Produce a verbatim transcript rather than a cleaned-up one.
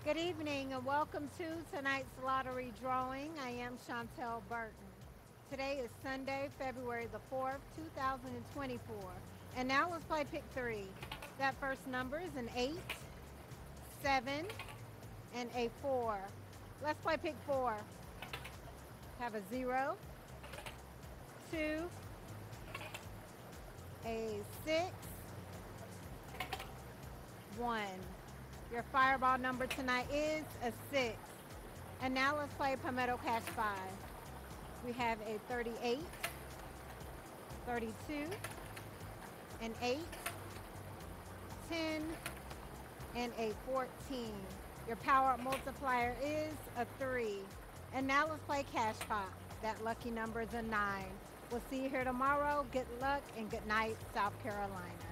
Good evening and welcome to tonight's lottery drawing. I am Chantel Burton. Today is Sunday, February the fourth, two thousand twenty-four. And now let's play pick three. That first number is an eight, seven, and a four. Let's play pick four. Have a zero, two, a six, one. Your fireball number tonight is a six. And now let's play Palmetto Cash five. We have a thirty-eight, thirty-two, an eight, ten, and a fourteen. Your power multiplier is a three. And now let's play Cash Pop. That lucky number is a nine. We'll see you here tomorrow. Good luck and good night, South Carolina.